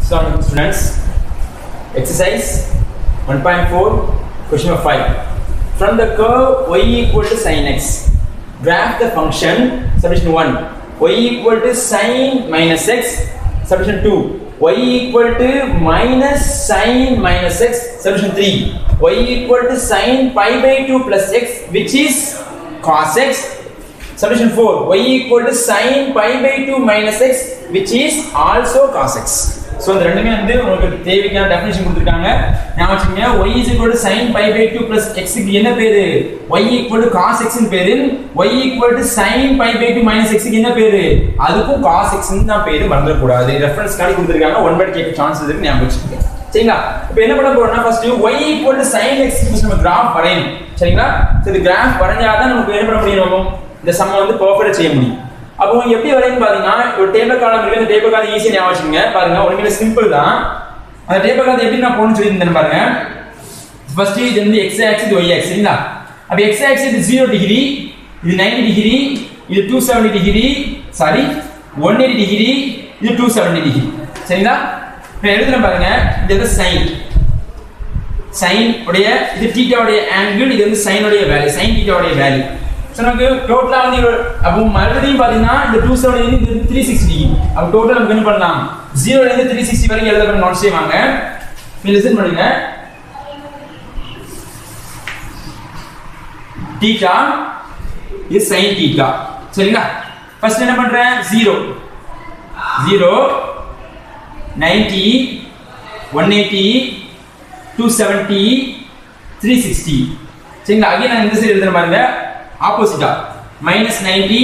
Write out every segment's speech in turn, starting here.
So students, exercise 1.4, question number 5. From the curve y equal to sin x, graph the function subdivision 1 y equal to sin minus x, subdivision 2 y equal to minus sin minus x, subdivision 3 y equal to sin pi by 2 plus x which is cos x, subdivision 4 y equal to sin pi by 2 minus x which is also cos x. So இந்த ரெண்டுமே வந்து உங்களுக்கு தேவையான definition கொடுத்திருக்காங்க. நான் வச்சுங்க y is equal to sin pi by 2 plus x க்கு என்ன பேரு? y equal to cos x ன்னு பேரு. y equal to sin pi by 2 minus x க்கு என்ன பேரு? அதுக்கும் cos x ன்னு தான் பேரு, மறந்துட கூடாது. ரெஃபரன்ஸ் கார்டு கொடுத்திருக்காங்க. 1 வேர்ட் கேட்க சான்ஸ் இருக்கு, ஞாபகம் வச்சுக்கோங்க. சரிங்களா? இப்போ என்ன பண்ண போறோம்னா first y equal to sin x க்கு நம்ம கிராஃப் வரையணும். சரிங்களா? சோ இந்த கிராஃப் வரைஞ்சா தான் நமக்கு என்ன பண்ண முடியும்? இந்த சம்ம வந்து பெர்ஃபெக்ட்டா செய்ய முடியும். அப்போ எப்படி வரையணும் பாத்தீங்கன்னா ஒரு டேபிள் காலம் இருக்கு. அந்த டேபிள் காலம் ஈஸியா ஞாபகம் வச்சுங்க. பாருங்க ஒருமே சிம்பிள் தான். அந்த டேபிள் காலம் எப்படி நான் போன்னு சொல்லியிருந்தேன் பாருங்க. ஃபர்ஸ்ட் இது வந்து x ஆக்சிஸ் y ஆக்சிஸ் சரிங்களா? அப்ப x ஆக்சிஸ் இது 0 டிகிரி, இது 90 டிகிரி, இது 270 டிகிரி, சாரி 180 டிகிரி, இது 270 டிகிரி. சரிங்களா? இப்போ எழுதுறேன் பாருங்க. இது sin உடைய இது θ உடைய ஆங்கிள், இது வந்து sin உடைய வேல்யூ, sin θ உடைய வேல்யூ. சோ நமக்கு டோட்டலா வந்து அப்போ மறுபடியும் பாத்தீங்கன்னா இந்த 270 இருந்து 360 டிகிரி. அப்ப டோட்டல் நமக்கு என்ன பண்ணலாம்? 0 ல இருந்து 360 வரைக்கும் எழுத போற நோட்ஸ் செய்வாங்க. நீங்க லிசன் பண்ணுங்க. θ is sin θ. சரிங்களா? ஃபர்ஸ்ட் என்ன பண்றேன்? 0 90 180 270 360. சரிங்களா? அகைன் நான் இந்த சைடு எழுதுறேன் பாருங்க. ஆப்போசிட்டா minus 90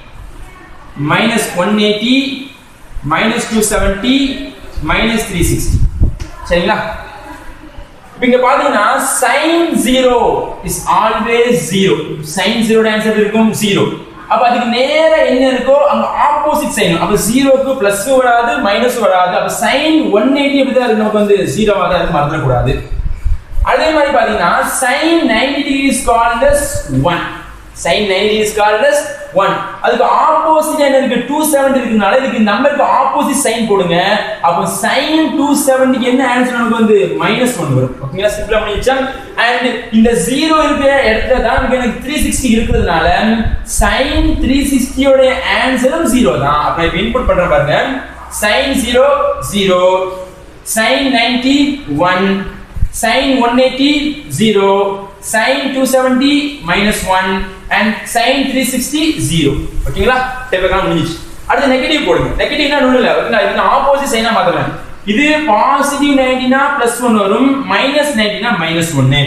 minus 180 minus 270 minus 360. சரிங்களா? இப்போ இங்க பாத்தீங்கன்னா sin 0 is always 0. sin 0 answer இருக்கும் 0. அப்ப அதுக்கு நேரா என்ன இருக்கோ அங்க ஆப்போசிட் சைன். அப்ப 0 க்கு பிளஸ் வராது மைனஸ் வராது. அப்ப sin 180 எப்படி தான் நமக்கு வந்து 0 ஆக இருக்கு, மறந்துட கூடாது. அதே மாதிரி பாத்தீங்கன்னா sin 90 degree is called as 1. sin 90 is called as 1. அதுக்கு ஆப்போசிட் என்ன இருக்கு? 270 இருக்குனால இதுக்கு நம்பருக்கு ஆப்போசிட் சைன் போடுங்க. அப்ப sin 270 க்கு என்ன ஆன்சர் நமக்கு வந்து -1 வரும். ஓகேங்களா? சிம்பிளா முடிஞ்சா. and இந்த 0 இருக்கிற இடத்துல தான் எனக்கு 360 இருக்குதுனால sin 360 ஓட ஆன்சரும் 0 தான். அப்ப நான் இன்புட் பண்றேன் பாருங்க. sin 0 0, sin 90 1, sin 180 0, sin 270 -1 and sin 360 0. ஓகேங்களா? டேபிள் காலம் முடிஞ்சிச்சு. அடுத்து நெகட்டிவ் போடுங்க. நெகட்டிவ்னா ஒண்ணும் இல்ல. ஓகேங்களா? இது ஆப்போசிட் சைனா மாத்தலாம். இது பாசிட்டிவ் 90 னா +1 வரும், -90 னா -1.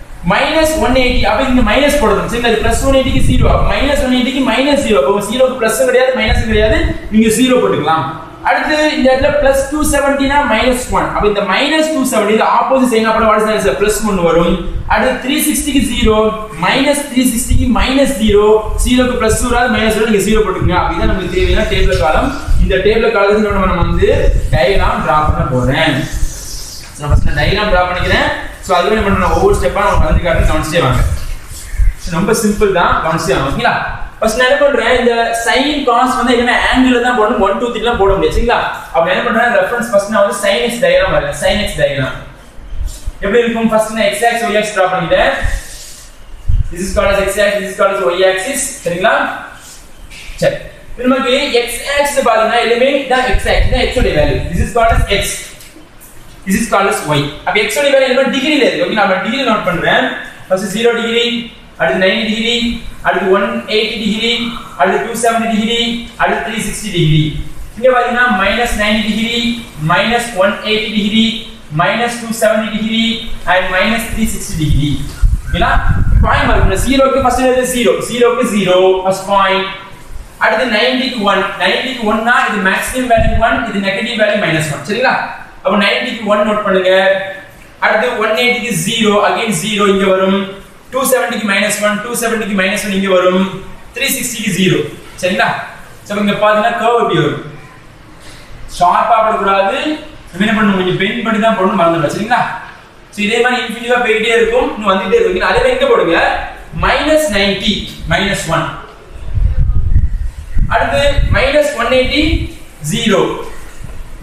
-180 அப்ப இங்க மைனஸ் போடுறோம். சரி, அது +180 க்கு 0. அப்ப -180 க்கு -0. அப்ப 0 க்கு பிளஸ் கிடையாது, மைனஸ் கிடையாது. நீங்க 0 போட்டுக்கலாம். அடுத்து இந்த இடத்துல +270 னா -1. அப்ப இந்த -270 இது ஆப்போசிட் சைனா போட வாட் இஸ் +1 வரும். அடுத்து 360 க்கு 0, -360 க்கு -0, 0 க்கு பிளஸ் வராது மைனஸ் வராது, நீங்க 0 போட்டுக்கங்க. அப்படிதான் நமக்கு தேவையான டேபிள் காலம். இந்த டேபிள் காலத்துக்கு நம்ம வந்து டயகிராம் டிரா பண்ண போறேன். நான் ஃபர்ஸ்ட் டயகிராம் டிரா பண்ணிக்கிறேன். சோ அதுவே என்ன பண்றோம், ஒவ்வொரு ஸ்டெப்பா நம்ம வந்து காட்டி கவனிச்சிட்டே வாங்க. ரொம்ப சிம்பிள் தான், கவனிச்சிட்டே வாங்க. ஓகேங்களா? ஃபர்ஸ்ட் நான் என்ன பண்றேன், இந்த sin cos வந்து என்ன ஆங்கிள் தான் போடணும், 1 2 3 லாம் போட முடியாது. சரிங்களா? அப்ப என்ன பண்றேன், ரெஃபரன்ஸ் ஃபர்ஸ்ட் நான் வந்து sin x டயகிராம் வரையறேன். sin x டயகிராம் எப்படி இருக்கும்? ஃபர்ஸ்ட் நான் x axis y axis draw பண்ணிட்டேன். this is called as x axis, this is called as y axis. சரிங்களா? சரி, நமக்கு x axis பாத்தீங்கன்னா எல்லாமே தான் x axis தான் x ஓட value. this is called as x, this is called as y. அப்ப x ஓட வேல்யூ என்ன டிகிரில இருக்கு. ஓகே, நான் டிகிரி நோட் பண்றேன். ஃபர்ஸ்ட் 0 டிகிரி, அடுத்து 90 டிகிரி, அடுத்து 180 டிகிரி, அடுத்து 270 டிகிரி, அடுத்து 360 டிகிரி. இங்க பாத்தீங்கன்னா -90 degree, -180 degree, -270 degree and -360 degree. ஓகேங்களா? பாயிண்ட் மார்க் 0 க்கு ஃபர்ஸ்ட் எழுது 0, 0 க்கு 0 ஃபர்ஸ்ட் பாயிண்ட். அடுத்து 90 க்கு 1, 90 க்கு 1 னா இது மேக்ஸிமம் வேல்யூ 1, இது நெகட்டிவ் வேல்யூ -1. சரிங்களா? அப்ப 90 க்கு 1 நோட் பண்ணுங்க. அடுத்து 180 க்கு 0, அகைன் 0 இங்க வரும். 270 க்கு -1, 270 க்கு -1 இங்க வரும். 360 க்கு 0. சரிங்களா? சோ இங்க பாத்தீங்கன்னா கர்வ் எப்படி வரும்? ஷார்ப்பா போட கூடாது. என்ன பண்ணணும், கொஞ்சம் பெண்ட் பண்ணி தான் போடணும், மறந்துடலாம். சரிங்களா? சோ இதே மாதிரி இன்ஃபினிட்டிவா போயிட்டே இருக்கும், இன்னும் வந்துட்டே இருக்கும். அதே எங்க போடுங்க, -90 -1. அடுத்து -180 0,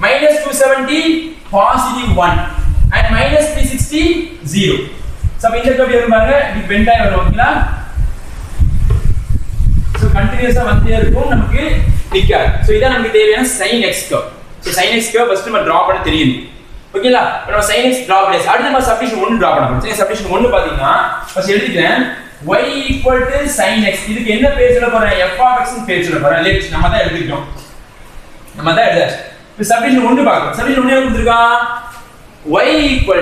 minus 270 positive 1 and minus 360 0. So இந்த கர்வ் எப்படி பாருங்க இது பெண்ட் ஆகி வரும் ஓகேங்களா. So continuous ஆ வந்துட்டே இருக்கும் நமக்கு நிக்காது. So இதான் நமக்கு தேவையான sin x curve. So sin x curve first நம்ம டிரா பண்ண தெரியும் ஓகேங்களா. இப்போ நம்ம sin x டிரா பண்ணி அடுத்து நம்ம சப்ஸ்டிட்யூஷன் 1 டிரா பண்ண போறோம். சரி சப்ஸ்டிட்யூஷன் 1 பாத்தீங்கன்னா ஃபர்ஸ்ட் எழுதிக்கிறேன் y equal to sin x. இதுக்கு என்ன பேர் சொல்ல போறேன் f of x ன்னு பேர் சொல்ல போறேன். லெட் நம்ம தான் எழுதிட்டோம். நம்ம தான் எழுதாச்சு. இப்போ சப்ஸ்டிட்யூஷன் 1 பார்க்கலாம். சப்ஸ்டிட்யூஷன் 1 என்ன கொடுத்திருக்கான் y equal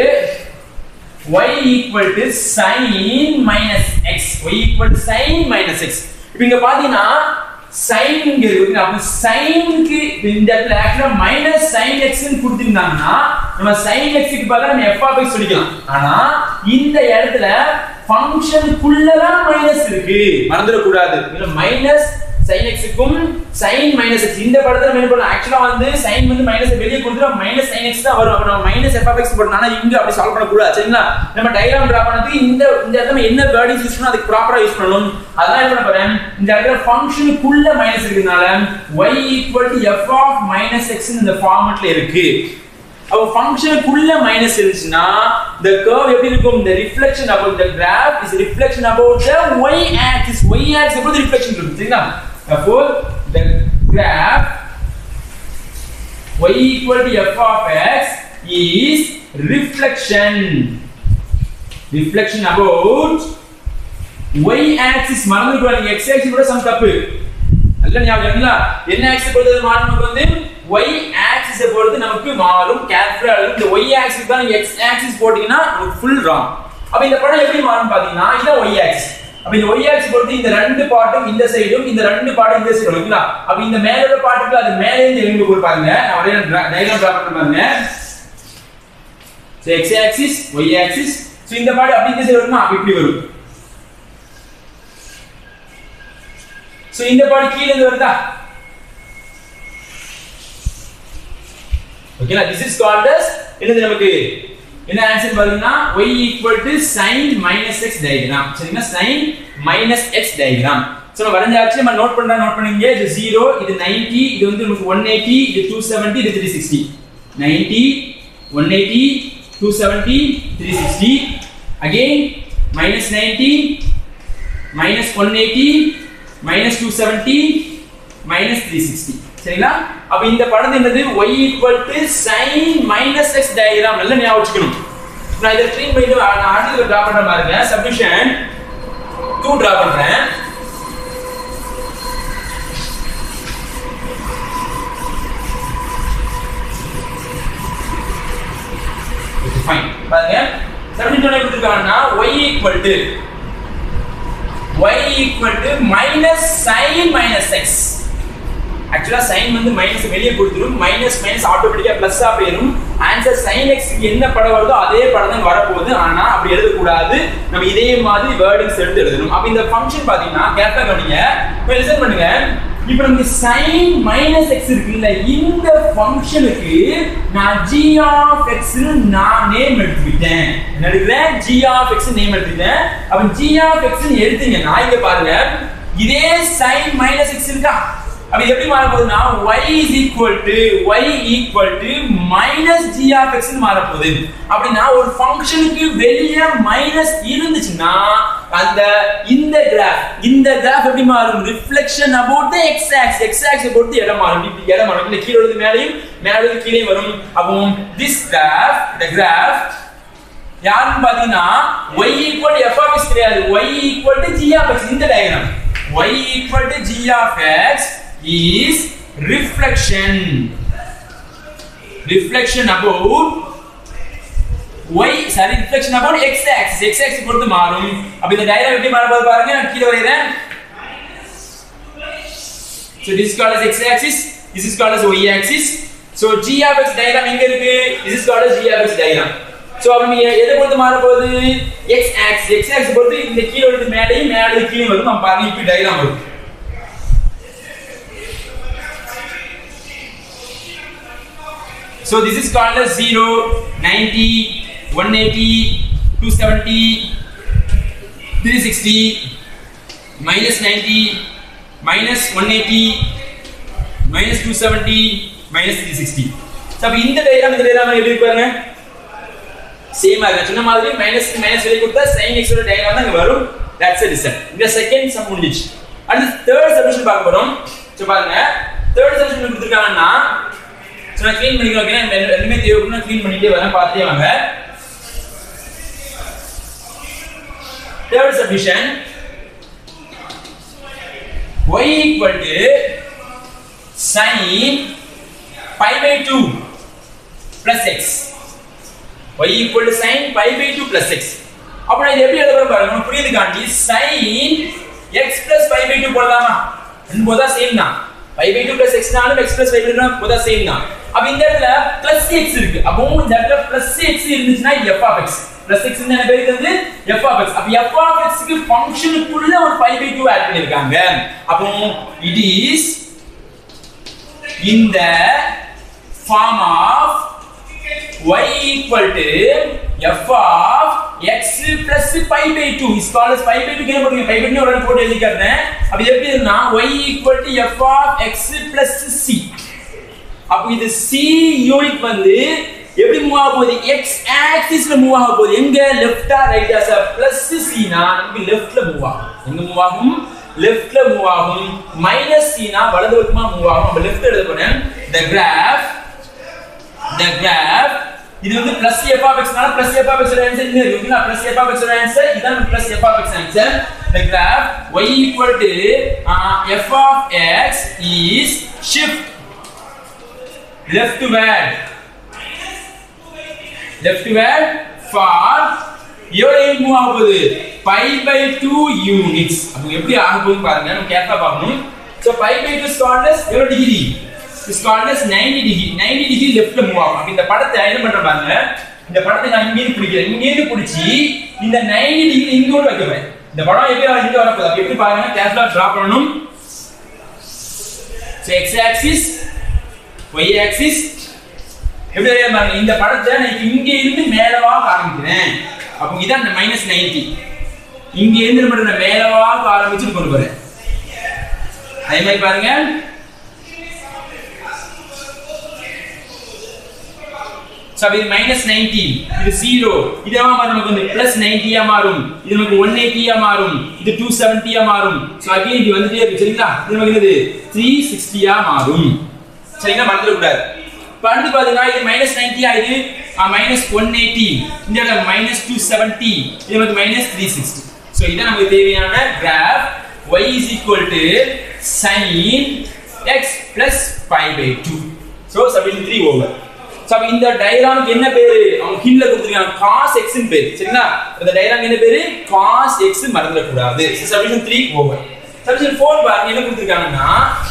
to sin minus x. y equal to sin minus x. இப்போ இங்க பாத்தீங்கன்னா sin இங்க இருக்கு. அப்ப sin க்கு இந்த இடத்துல ஆக்சுவலா மைனஸ் sin x ன்னு கொடுத்திருந்தாங்கன்னா நம்ம sin x க்கு பதிலா நம்ம f of x சொல்லிக்கலாம். ஆனா இந்த இடத்துல ஃபங்க்ஷன் குள்ளலாம் மைனஸ் இருக்கு. மறந்துட கூடாது. இல்ல மைனஸ் sin x க்கும் sin minus x இந்த படத்துல நம்ம என்ன பண்ணலாம் ஆக்சுவலா வந்து sin வந்து மைனஸ் வெளிய கொடுத்துட்டா மைனஸ் sin x தான் வரும். அப்ப நம்ம மைனஸ் f of x போடணும்னா இங்க அப்படி சால்வ் பண்ண கூடாது. சரிங்களா. நம்ம டயகிராம் டிரா பண்ணதுக்கு இந்த இடத்துல என்ன வேர்டிங்ஸ் யூஸ் பண்ணனும் அதுக்கு ப்ராப்பரா யூஸ் பண்ணனும். அதான் என்ன பண்ண போறேன் இந்த இடத்துல ஃபங்க்ஷன் குள்ள மைனஸ் இருக்குனால y equal to f of minus x இந்த ஃபார்மட்ல இருக்கு. அப்ப ஃபங்க்ஷன் குள்ள மைனஸ் இருந்துச்சுனா the curve எப்படி இருக்கும் the reflection about the graph is reflection about the y axis. y axis எப்படி reflection இருக்கும் சரிங்களா. Therefore the graph y equal to f of x is reflection about y axis. மறந்துடுவாங்க x axis கூட sum தப்பு நல்ல ஞாபகம் இருக்குங்களா. என்ன axis பொறுத்து மாறும் நமக்கு வந்து y axis பொறுத்து நமக்கு மாறும். கேர்ஃபுல்லா இந்த y axis தான் x axis போட்டீங்கன்னா நமக்கு ஃபுல் ராங். அப்ப இந்த படம் எப்படி மாறும் பாத்தீங்கன்னா இது y axis. அப்ப இந்த y axis பொறுத்து இந்த ரெண்டு பார்ட்டும் இந்த சைடும் இந்த ரெண்டு பார்ட்டும் இந்த சைடும் ஓகேங்களா. அப்ப இந்த மேல உள்ள பார்ட்டுக்கு அது மேலே இருந்து எங்க போய் பாருங்க. நான் ஒரே டயகிராம் டிரா பண்ண பாருங்க. So x axis y axis. So இந்த பார்ட் அப்படி இந்த சைடு வருமா அப்ப இப்படி வரும். சோ இந்த பார்ட் கீழ இருந்து வருதா ஓகேங்களா. this is called as என்னது நமக்கு என்ன ஆன்சர் பாத்தீங்கன்னா y equal to sin minus x diagram. சரிங்களா sin minus x diagram. So நம்ம வரைஞ்சாச்சு. நம்ம நோட் பண்ணுங்க இது 0 இது 90 இது வந்து நமக்கு 180 இது 270 இது 360. 90 180 270 360 again minus 90 minus 180 minus 270 minus 360 சரிங்களா. அப்ப இந்த படம் என்னது y equal to sin minus x diagram நல்ல ஞாபகம் வச்சுக்கணும். நான் இத ட்ரீட் பண்ணி நான் அடுத்து டிரா பண்ற பாருங்க. சப்ஸ்டிட்யூஷன் 2 டிரா பண்றேன். Okay fine. பாருங்க சப்ஸ்டிட்யூஷன் எப்படி கொடுத்திருக்காங்கன்னா y equal to minus sin minus x. ஆக்சுவலா sin வந்து மைனஸ் வெளிய கொடுத்துரும். மைனஸ் மைனஸ் ஆட்டோமேட்டிக்கா பிளஸ் ஆ போயிடும். ஆன்சர் sin x க்கு என்ன படம் வருதோ அதே படம் தான் வர போகுது. ஆனா அப்படி எழுத கூடாது. நம்ம இதே மாதிரி வேர்டிங்ஸ் எடுத்து எழுதணும். அப்ப இந்த ஃபங்க்ஷன் பாத்தீங்கன்னா கேர்ஃபுல்லா கவனிங்க. இப்போ லிசன் பண்ணுங்க. இப்போ நமக்கு sin minus x இருக்குல்ல இந்த ஃபங்க்ஷனுக்கு நான் g of x ன்னு நான் நேம் எடுத்துக்கிட்டேன். என்ன எடுக்கிறேன் g of x நேம் எடுத்துக்கிட்டேன். அப்ப g of x ன்னு எடுத்தீங்கன்னா இங்க பாருங்க இதே sin minus x இருக்கா. அப்ப எப்படி மாற போகுதுன்னா y equal to minus g of x ன்னு மாற போகுது. அப்படினா ஒரு ஃபங்க்ஷனுக்கு வெளிய மைனஸ் இருந்துச்சுனா அந்த இந்த கிராஃப் எப்படி மாறும் reflection about the x axis பொறுத்து இடம் மாறும். இப்படி இடம் மாறும். இந்த கீழ உள்ளது மேலேயும் மேலே கீழே வரும். அப்போ this graph யாருன்னு பாத்தீங்கன்னா y equal to f of x கிடையாது. y equal to g of x இந்த diagram y equal to g of x is reflection about reflection about x axis பொறுத்து மாறும். அப்ப இந்த டயகிராம் எப்படி மாற போகுது பாருங்க. நான் கீழ வரையறேன். so this is called as x axis, this is called as y axis. so g of x diagram எங்க இருக்கு? this is called as g of x diagram. so அப்ப நீ எதை பொறுத்து மாற போகுது? x axis பொறுத்து இந்த கீழ உள்ளது மேலேயும் மேலே கீழே வரும். நம்ம பாருங்க இப்படி டயகிராம் வரும். So this is called as 0, 90, 180, 270, 360, minus 90, minus 180, minus 270, minus 360. So இந்த diagram எப்படி இருக்கு பாருங்க, சேமா இருக்கு. சொன்ன மாதிரி மைனஸ் மைனஸ் வெளிய கொடுத்தா sin x ஓட diagram தான் இங்க வரும். That's the result. இந்த செகண்ட் சம் முடிஞ்சிச்சு. அடுத்து தேர்ட் சொல்யூஷன் பார்க்க போறோம். சோ பாருங்க, தேர்ட் சொல்யூஷன் கொடுத்திருக்காங்கன்னா சோ நான் க்ளீன் பண்ணிக்கிறேன். ஓகே, ரெண்டுமே தேவைப்படுனா க்ளீன் பண்ணிட்டே வரேன், பார்த்தே வாங்க. Third solution y equal to sin pi by 2 plus x. y equal to sin pi by 2 plus x. அப்ப நான் இது எப்படி எழுத பாருங்க, புரியுதுகாண்டி sin x plus pi by 2 போடலாமா? ரெண்டு போதா சேம் தான். pi by 2 plus x நாலும் x plus pi by 2 போதா சேம் தான். அப்ப இந்த இடத்துல plus x இருக்கு. அப்போ இந்த இடத்துல plus x இருந்துச்சுனா f of x. plus x என்ன பேரு வந்து f of x. அப்ப f of x க்கு ஃபங்க்ஷனுக்குள்ள ஒரு pi by 2 ஆட் பண்ணிருக்காங்க. அப்போ it is in the form of y equal to f of x plus pi by 2 is called as pi by 2 கேம் போடுங்க. pi by 2 ஒரு போட்டு எழுதி காட்டுறேன். அப்ப எப்படி இருக்குன்னா y equal to f of x plus c. அப்ப இது c யூனிட் வந்து எப்படி மூவ் ஆக போகுது, x ஆக்சிஸ்ல மூவ் ஆக போகுது. எங்க லெஃப்ட்டா ரைட்டா சார்? பிளஸ் c னா நமக்கு லெஃப்ட்ல மூவ் ஆகும். எங்க மூவ் ஆகும்? லெஃப்ட்ல மூவ் ஆகும். மைனஸ் c னா வலது பக்கமா மூவ் ஆகும். அப்ப லெஃப்ட் எழுத போறேன். the graph இது வந்து plus f of x னால plus f of x ஓட ஆன்சர் என்ன இருக்குன்னா plus f of x ஓட ஆன்சர் இதான் plus f of x ஆன்சர். the graph y equal to f of x is shift leftward for எவ்வளவு மூவ் ஆக போகுது, pi by 2 units. அப்ப எப்படி ஆக போகுது பாருங்க, நம்ம கேர்ஃபுல்லா பார்க்கணும். so pi by 2 is called as எவ்வளவு degree? is called as 90 degree. 90 degree லெஃப்ட்ல மூவ் ஆகும். அப்ப இந்த படத்தை என்ன பண்றேன் பாருங்க, இந்த படத்தை நான் இங்க இருந்து பிடிக்கிறேன். இங்க இருந்து பிடிச்சி இந்த 90 டிகிரி இங்க கொண்டு வைக்க போறேன். இந்த படம் எப்படி இங்க வர போகுது, அப்ப எப்படி பாருங்க, கேர்ஃபுல்லா டிரா பண்ணனும். so x axis y axis எப்படி வரையலாம் பாருங்க. இந்த படத்தை நான் இங்க இருந்து மேலவாக ஆரம்பிக்கிறேன். அப்ப இதான் -90. இங்க இருந்து நம்ம மேலவாக ஆரம்பிச்சு கொண்டு போறேன். அதே மாதிரி பாருங்க, சோ இது -90, இது 0, இது என்ன மாறும், நமக்கு வந்து +90 ஆ மாறும். இது நமக்கு 180 ஆ மாறும். இது 270 ஆ மாறும். சோ அகைன் இது வந்துட்டே இருக்கு. சரிங்களா? இது நமக்கு என்னது 360 ஆ மாறும். சரிங்களா? மறந்துட கூடாது. அடுத்து பாத்தீங்கன்னா இது -90 ஆயிடு, -180, இந்த இடத்துல -270, இது நமக்கு -360. சோ இதான் நமக்கு தேவையான graph y is equal to sin x plus pi by 2. So subdivision 3 over. So இந்த டயகிராமுக்கு என்ன பேரு, அவங்க கீழ கொடுத்திருக்காங்க cos x ன்னு பேரு. சரிங்களா? இந்த டயகிராம் என்ன பேரு, cos x மறந்துட கூடாது. So subdivision 3 over. சப்டிவிஷன் 4 பாருங்க என்ன கொடுத்திருக்காங்கன்னா,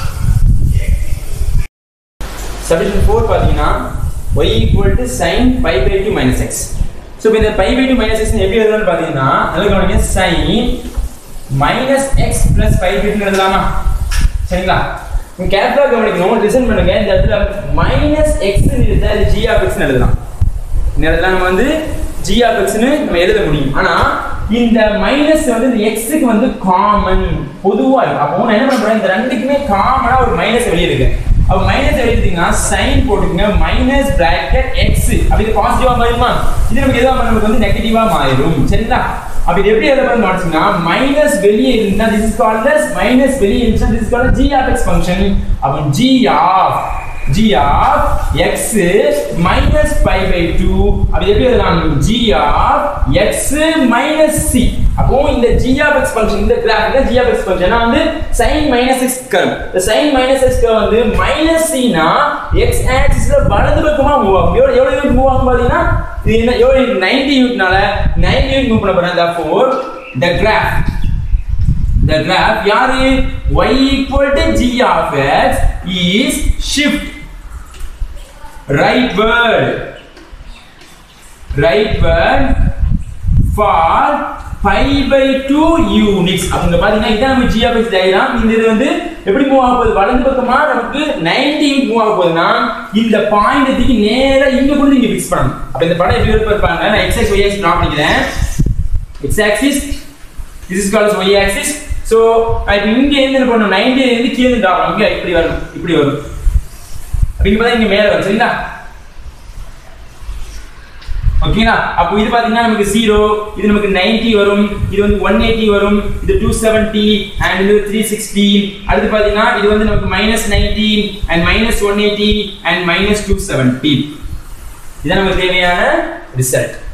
சப்டிவிஷன் 4 பாத்தீங்கன்னா y equal to sin pi by 2 minus x. So இந்த pi by 2 minus x எப்படி எழுதலாம்னு பாத்தீங்கன்னா, நல்லா கவனிங்க, sin minus x plus pi by 2 எழுதலாமா? சரிங்களா? நீங்க கேர்ஃபுல்லா கவனிக்கணும், லிசன் பண்ணுங்க. இந்த இடத்துல minus x ன்னு எழுதா அது g of x ன்னு எழுதலாம். இந்த இடத்துல நம்ம வந்து g of x ன்னு நம்ம எழுத முடியும். ஆனா இந்த மைனஸ் வந்து இந்த x க்கு வந்து காமன் பொதுவா இருக்கு. அப்போ நான் என்ன பண்ண போறேன், இந்த ரெண்டுக்குமே காமனா ஒரு மைனஸ் வெளிய இருக்கு. அப்ப மைனஸ் எழுதிட்டீங்கன்னா sin போட்டுங்க minus bracket x. அப்ப இது பாசிட்டிவா மாறுமா? இது நமக்கு எதுவா மாறும், நமக்கு வந்து நெகட்டிவா மாறும். சரிங்களா? அப்ப இது எப்படி எழுதப்படும்னு பார்த்தீங்கன்னா, மைனஸ் வெளியே இருந்தா this is called as minus வெளியே இருந்தா this is called as g of x function. அப்ப g of x minus pi by 2. அப்ப எப்படி எழுதலாம், g of x minus c. அப்போ இந்த g of x function, இந்த கிராஃப்ல g of x function வந்து sin minus x கர்வ். இந்த sin minus x கர்வ் வந்து minus c னா x ஆக்சிஸ்ல வலது பக்கமா மூவ் ஆகும். எவ்வளவு யூனிட் மூவ் ஆகும் பாத்தீங்கன்னா, இது என்ன எவ்வளவு 90 யூனிட்னால 90 யூனிட் மூவ் பண்ண போறேன். therefore the graph யாரு, y equal to g of x is shift rightward for pi by 2 units. அப்படிங்க பாத்தீங்கன்னா இதான் நம்ம g of x டயகிராம். இந்த இது வந்து எப்படி மூவ் ஆக போகுது, வலது பக்கமா நமக்கு 90 யூனிட் மூவ் ஆக போகுதுன்னா இந்த பாயிண்ட் தூக்கி நேரா இங்க கொண்டு இங்க ஃபிக்ஸ் பண்ணணும். அப்ப இந்த படம் எப்படி இருப்பாங்க, நான் x axis y axis draw பண்ணிக்கிறேன். x axis this is called as y axis. so இப்போ இங்க இருந்து என்ன பண்ணனும், 90 இருந்து கீழ டிரா பண்ணனும். இப்படி வரும். அப்படிங்கும்போது இங்க மேல வரும் சரிங்களா ஓகேங்களா அப்போ இது பாத்தீங்கன்னா நமக்கு 0 இது நமக்கு 90 வரும் இது வந்து 180 வரும் இது 270 and இது 360 அடுத்து பாத்தீங்கன்னா இது வந்து நமக்கு -19 and -180 and -270 இதான் நமக்கு தேவையான ரிசல்ட்